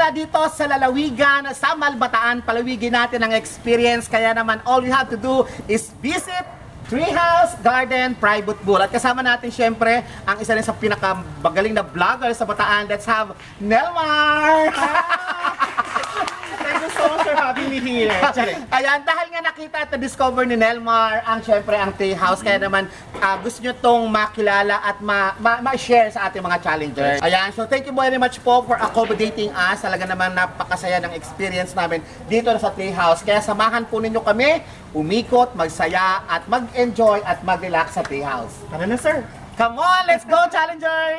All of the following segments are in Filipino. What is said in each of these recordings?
mula dito sa lalawigan, sa Malbataan, palawigin natin ang experience. Kaya naman, all you have to do is visit Treehouse Garden Private Pool. At kasama natin syempre ang isa rin sa pinakamagaling na vlogger sa Bataan. Let's have Nelmar! Thank you so much for having me here. Ayan, dahil nga nakita at na-discover ni Nelmar ang syempre ang Treehouse, kaya naman gusto nyo tong makilala at ma-share sa ating mga challengers. Ayan, so thank you very much po for accommodating us. Talaga naman napakasaya ng experience namin dito sa Treehouse. Kaya samahan po ninyo kami umikot, magsaya at mag-enjoy at mag-relax sa Treehouse. Tara na, sir. Come on, let's go, challenger!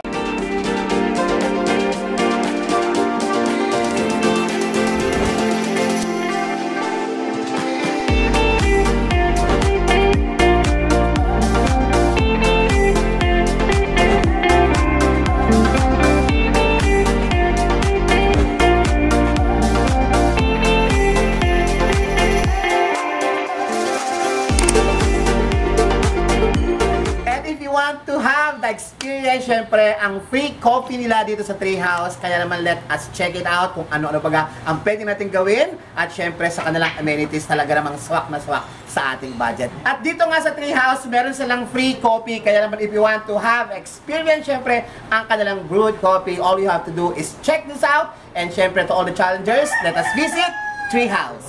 To have the experience, syempre, ang free coffee nila dito sa Treehouse. Kaya naman, let us check it out kung ano-ano baga ang pwede natin gawin. At syempre, sa kanilang amenities talaga namang swak na swak sa ating budget. At dito nga sa Treehouse, meron silang free coffee. Kaya naman, if you want to have experience, syempre, ang kanilang brewed coffee, all you have to do is check this out. And syempre, to all the challengers, let us visit Treehouse.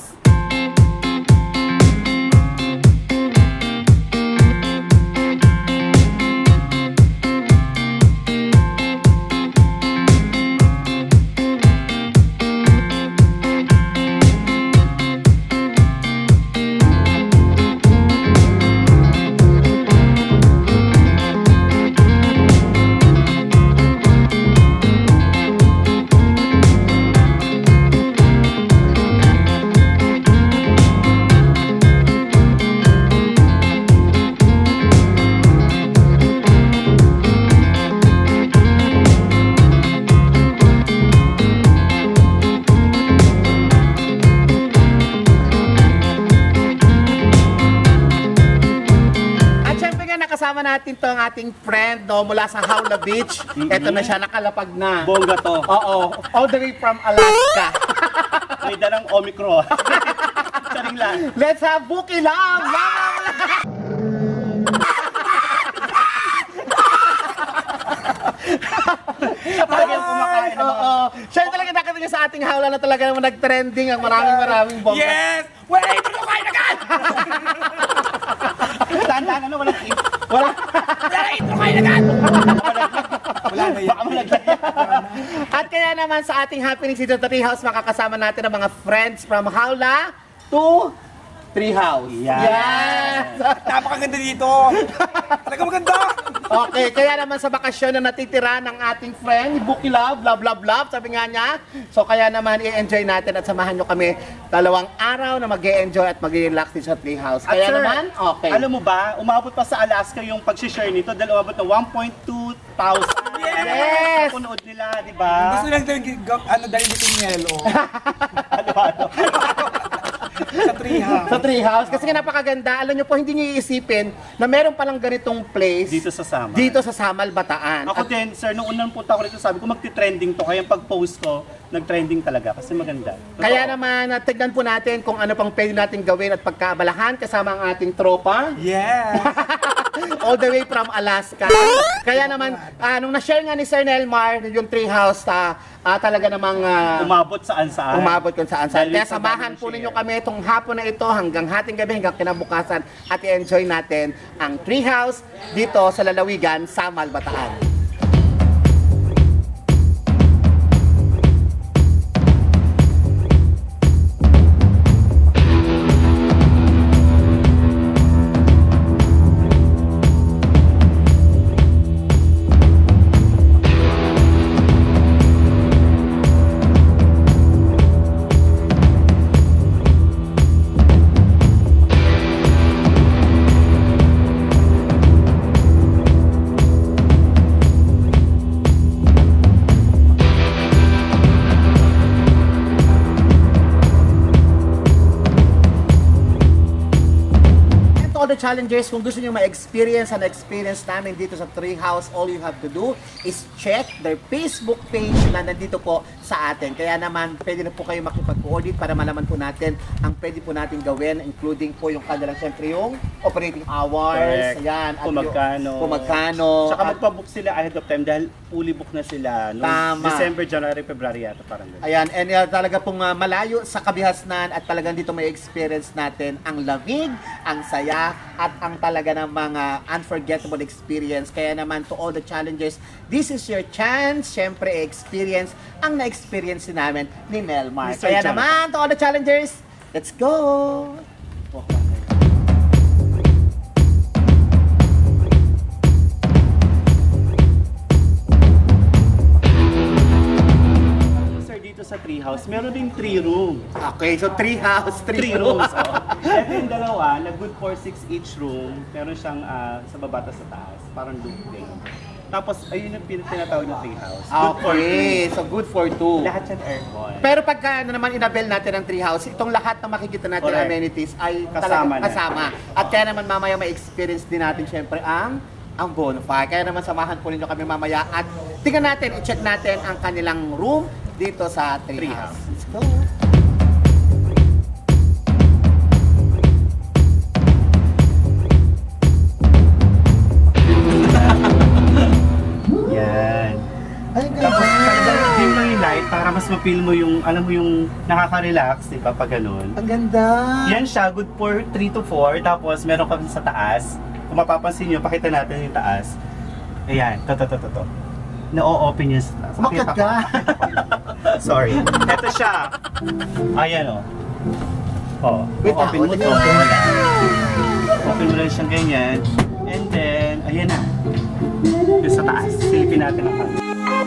Kasama natin to ang ating friend no, mula sa Howla Beach. Ito na siya, nakalapag na. Bongga to. Oo, all the way from Alaska. May dalang Omicron. Saring lang. Let's have Buki Love! Talaga yung kumakain naman. Oo. Siya yung talaga nakita sa ating hawla na talaga naman nag-trending ang maraming bongga. Yes! Wait! Ito kain agad! Tandaan ano, walang tip. Wala. Ito kain agad! Wala na yan. Baka malagyan. At kaya naman sa ating happenings dito sa Treehouse, makakasama natin ang mga friends from Howla to Treehouse. Yes! Napakaganda dito! Talaga maganda! Okay, kaya naman sa bakasyon na natitira ng ating friend, Buki Love, love, sabi nga niya. So kaya naman i-enjoy natin at samahan nyo kami 2 araw na mag-e-enjoy at mag-relax din sa Treehouse. Kaya sir, naman, okay. Alam mo ba, umabot pa sa Alaska yung pag-share nito dahil umabot na 1.2 thousand. Yes! Punood nila, di ba? Gusto lang dahil dito yung yelo. Ano? Sa Treehouse. Sa Treehouse. Kasi nga napakaganda. Alam nyo po, hindi nyo iisipin na meron palang ganitong place Dito sa Samal. dito sa Samal, Bataan. Ako din, sir, nung unang punta ko rito, sabi ko magti-trending to. Kaya yung pag-post ko, nag-trending talaga kasi maganda. Totoo. Kaya naman, tignan po natin kung ano pang pwede natin gawin at pagkaabalahan kasama ang ating tropa. Yes! All the way from Alaska. Kaya naman, nung na-share nga ni Sir Nelmar, yung Treehouse, talaga namang umabot saan-saan. umabot kung saan-saan. Dahil Kaya sa samahan daming po share. ninyo kami itong hapon na ito hanggang hating gabi, hanggang kinabukasan at i-enjoy natin ang Treehouse dito sa lalawigan sa Malbataan. the challengers, kung gusto nyo ma-experience ang experience namin dito sa Treehouse, all you have to do is check their Facebook page na nandito po sa atin. Kaya naman, pwede na po kayo makipag-coordinate para malaman po natin ang pwede po natin gawin, including po yung kanilang, syempre, yung operating hours. Correct. Ayan. At Kung magkano. Kung magkano. Saka At- magpabook sila ahead of time dahil fully book na sila noong Tama. December, January, February yata parang ganun. Ayan, and talaga pong malayo sa kabihasnan at talagang dito may experience natin ang lamig, ang saya, at ang talaga ng mga unforgettable experience. Kaya naman to all the challengers, this is your chance, syempre experience ang na-experience namin ni Nelmar. Mr. Kaya John. naman to all the challengers, let's go! Sir, dito sa Treehouse, meron ding 3 rooms. Okay, so Treehouse, 3 rooms. Ito yung dalawa, na good for 6 each room. Meron siyang sa baba at sa taas, parang looping. Tapos, ayun yung tinatawag na Treehouse. Good for Okay, so good for two. Lahat yan aircon. Pero pagka naman inabel natin ang treehouse, itong lahat na makikita natin Correct. amenities ay Kasama talagang na. kasama. At kaya naman mamaya may experience din natin syempre ang bonfire. Kaya naman samahan po ninyo kami mamaya at tingnan natin, i-check natin ang kanilang room dito sa treehouse. Let's go! Yan. Ay, Tapos, talagang dim lang yung light para mas ma-feel mo yung, alam mo yung nakaka-relax, di ba, pag ganun. Ang ganda! Yan siya, good for 3 to 4. Tapos, meron kami sa taas. Kung mapapansin nyo, pakita natin yung taas. Ayan, to. Na-o-open yun sa taas. Bakit Pakita ka? ko. Sorry. Ito siya. Ayan, o. Oh. Wait, Open mo wala. to. Open mo lang siyang ganyan. And then, ayan na. Yung sa taas. Silipin natin ang taas.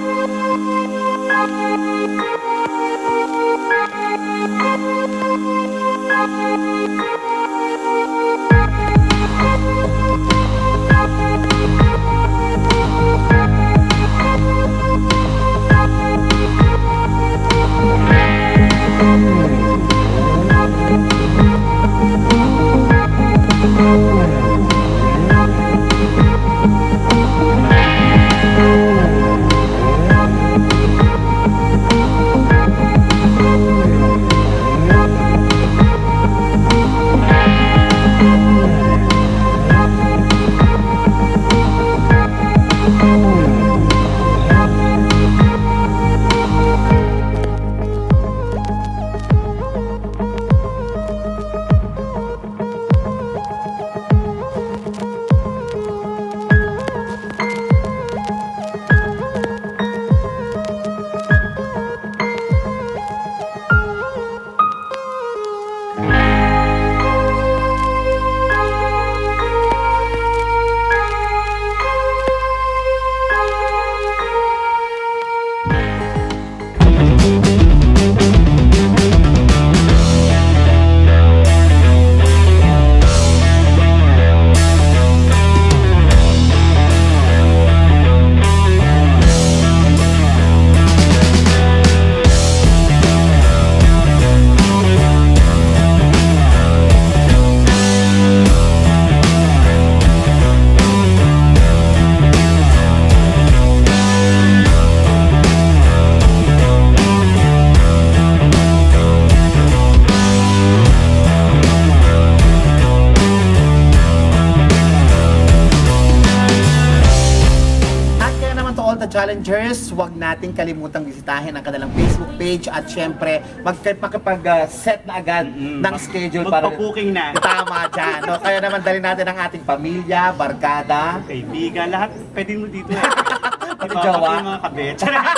challengers, huwag nating kalimutang bisitahin ang kanilang Facebook page at syempre magkapag-set na agad ng schedule para Magpa-booking na. Tama dyan. No? Kaya naman dali natin ang ating pamilya, barkada. Kaibigan, lahat pwede mo dito. Pati jowa. Yung mga kabit.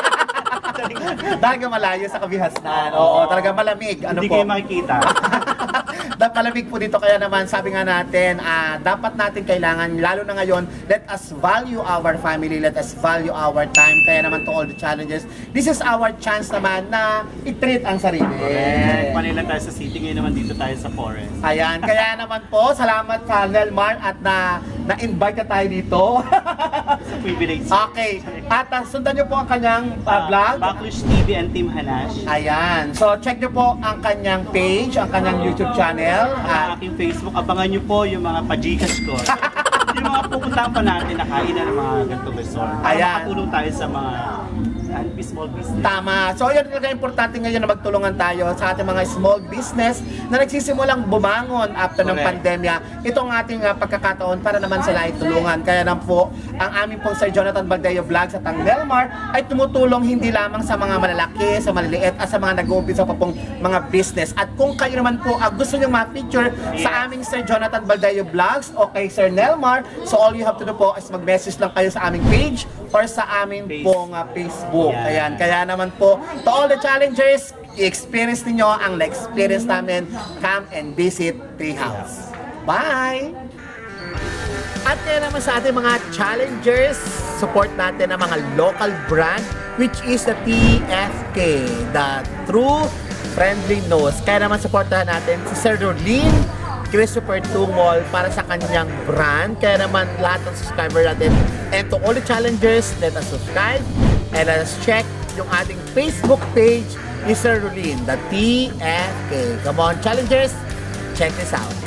Talaga malayo sa kabihasnan. Oo, talaga malamig. Ano Hindi po? kayo makikita. Malamig po dito, kaya naman sabi nga natin, dapat natin kailangan, lalo na ngayon, let us value our family, let us value our time. Kaya naman to all the challenges, this is our chance naman na i-treat ang sarili. Manila tayo sa city, ngayon naman dito tayo sa forest. Ayan, kaya naman po, salamat sa Nelmar at na na-invite na tayo dito. Privilege. Okay. At sundan nyo po ang kanyang vlog. Backlush TV and Team Hanash. Ayan. So, check nyo po ang kanyang page, ang kanyang YouTube channel. Sa aking Facebook, abangan nyo po yung mga pa-Gcash ko. Yung mga pupuntahan pa natin na kainan ng mga ganitong resort. Para Ayan. makatulong tayo sa mga small business. Tama. So, yun talaga importante ngayon na magtulungan tayo sa ating mga small business na nagsisimulang bumangon after ng Correct. pandemya. Ito ang ating pagkakataon para naman sila ay tulungan. Kaya lang po, ang aming pong Sir Jonathan Bagdayo Vlogs at ang Nelmar ay tumutulong hindi lamang sa mga malalaki, sa maliliit, at sa mga nag-uumpisa pa pong mga business. At kung kayo naman po gusto nyo ma-feature sa aming Sir Jonathan Bagdayo Vlogs o kay Sir Nelmar, so all you have to do po is mag-message lang kayo sa aming page or sa aming pong Facebook. Yeah. Ayan, kaya naman po, to all the challengers, i-experience ninyo ang na-experience namin. Come and visit Treehouse. Bye! At kaya naman sa ating mga challengers, support natin ang mga local brand, which is the TFK, the True Friendly Nose. Kaya naman supportahan natin si Sir Rolin Christopher Tungol para sa kanyang brand. Kaya naman lahat ng subscriber natin. And to all the challengers, let us subscribe and let us check yung ating Facebook page ni Sir Rolin, the TFK. Come on, challengers, check this out.